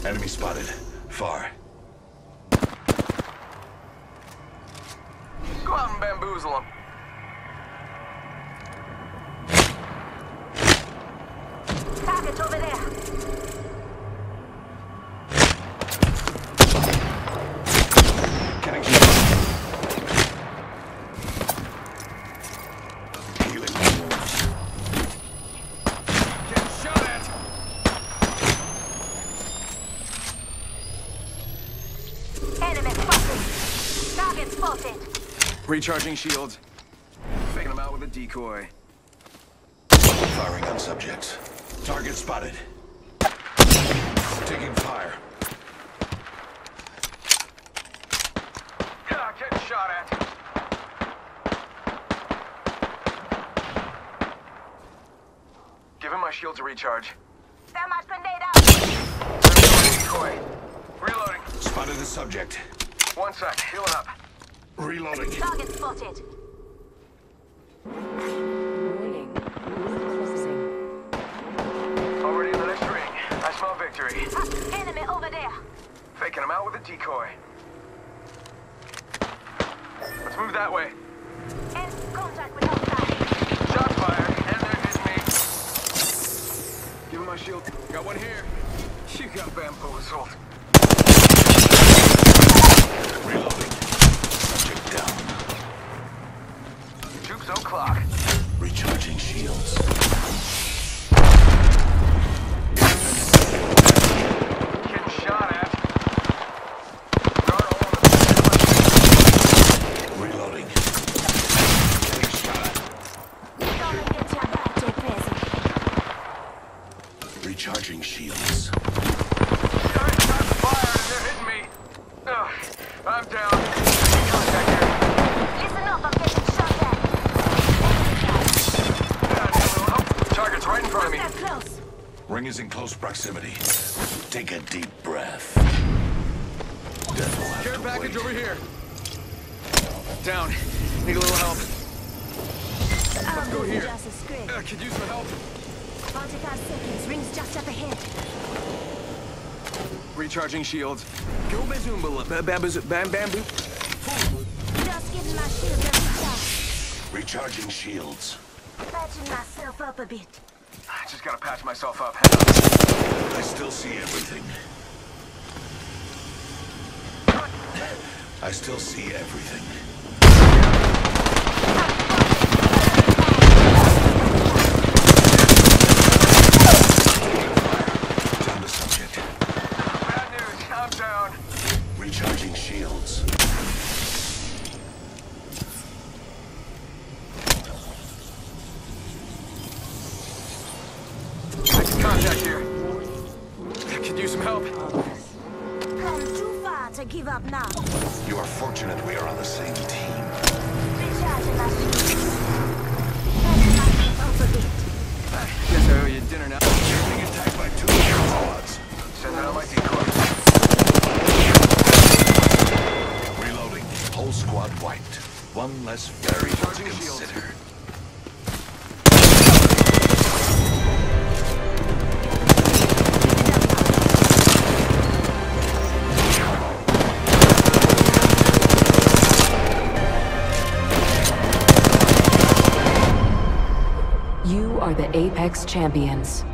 Enemy spotted. Far. Go out and bamboozle him. Target over there. Getting shot. Healing my wounds. Get shot at. Enemy spotted. Target spotted. Recharging shields. Faking them out with a decoy. Firing on subjects. Target spotted. Taking fire. Getting shot at. Give him my shield to recharge. Thermite grenade out. Decoy. Reloading. Spotted the subject. 1 sec. Healing up. Reloading. Target spotted. Warning. Closing. Already in the next ring. I smell victory. Enemy over there. Faking him out with a decoy. Let's move that way. In contact with outside. Shot fired, and they're hitting me. Give him my shield. Got one here. You got bamboozled. Reloading. Subject down. Troops o'clock. Recharging shields. Getting shot at. Guard all on the Reloading. Getting shot. Gonna get your birthday present. Recharging shields. Shots fired, and they're hitting me. Ugh, I'm down. Contact here. Listen up, I'm getting shot at. Target's right in front of me. They're close. Ring is in close proximity. Take a deep breath. Death will have Care to package wait. over here. Down. Need a little help. I'll go here. Just a script. Could use some help. 45 seconds. Rings just up ahead. Recharging shields. Go bazoomba, bamboo. Just getting my shield to recharge. Recharging shields. Patching myself up a bit. I just gotta patch myself up. I still see everything. I still see everything. Down the subject. Bad news. I'm down. Recharging shields. Contact here. Could use some help. Come too far to give up now. You are fortunate we are on the same team. Recharging my shield. Patching myself up a bit. Guess I owe you dinner now. You're being attacked by two squads. Send out my decoy. Reloading. Whole squad wiped. One less variable to Recharging shields. consider. You are the Apex Champions.